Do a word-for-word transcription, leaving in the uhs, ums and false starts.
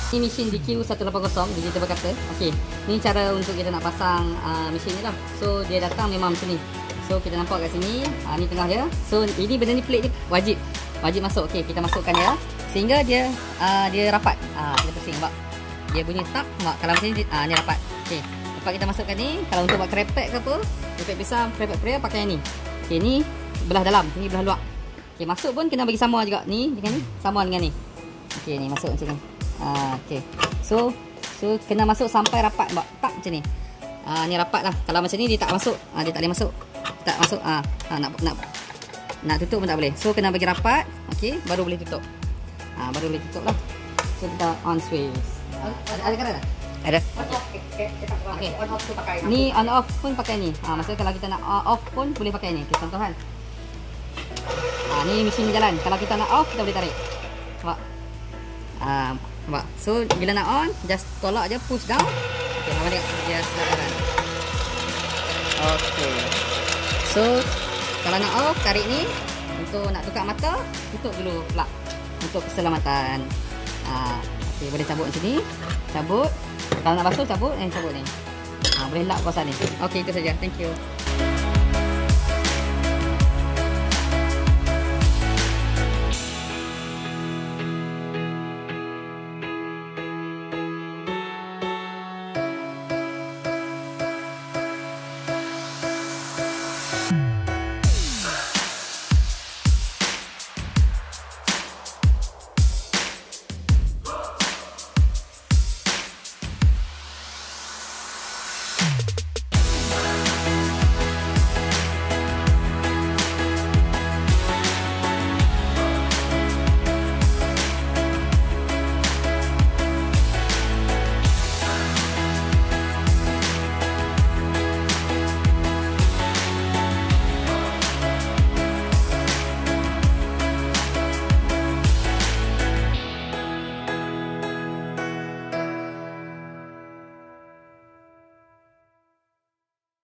Ini mesin D Q seratus lapan puluh digital cutter. Okey, ni cara untuk kita nak pasang uh, mesin ni lah. So dia datang memang macam ni. So kita nampak kat sini, uh, ni tengah dia. So ini benda ni plate ni wajib. Wajib masuk. Okey, kita masukkan dia sehingga dia uh, dia rapat. Ah uh, kita pusing nampak. Dia bunyi tak, nampak. Kalau macam ni ah uh, ni rapat. Okey. Lepas kita masukkan ni, kalau untuk buat krepek ke apa, krepek besar, krepek prayer pakai yang ni. Okey, ni belah dalam, ni belah luar. Okey, masuk pun kena bagi sama juga. Ni dengan ni sama dengan ni. Okey, ni masuk macam ni. Ah, okey. So, so kena masuk sampai rapat, mbak. Tak macam ni. Ah, ni rapat lah. Kalau macam ni dia tak masuk. Ah, dia tak boleh masuk. Tak masuk. Ah, ah nak nak nak tutup pun tak boleh. So kena bagi rapat. Okey, baru boleh tutup. Ah, baru boleh tutup lah. So kita on switch. Ada ada kan ada? Ada. Okey. On off tu pakai. Ni on off pun pakai ni. Ah, maksudnya kalau kita nak off pun boleh pakai ni. Okey, contohan. Ah, ni mesin ni jalan. Kalau kita nak off kita boleh tarik. Nampak? Ah, nampak. So bila nak on, just tolak je, push down. Okey, nampak tak? Dia jalan. Okey. So kalau nak off, tarik ni. Untuk nak tukar mata, tutup dulu plug untuk keselamatan. Ah, okey, boleh cabut macam ni. Cabut. Kalau nak basuh cabut, eh cabut ni. Ah, boleh lock kawasan ni. Okey, itu saja. Thank you.